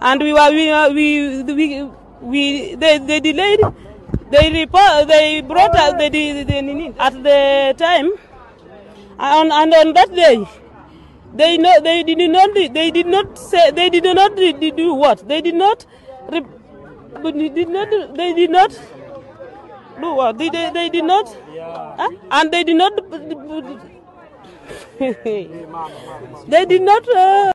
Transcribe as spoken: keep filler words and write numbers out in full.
and we were we were- we we, we they, they delayed. They report. They brought us the, the, the, at the time, and, and on that day, they know they did not they did not say they did not do what they did not they did not they did not do what they they, they did not huh? And they did not they did not. Uh,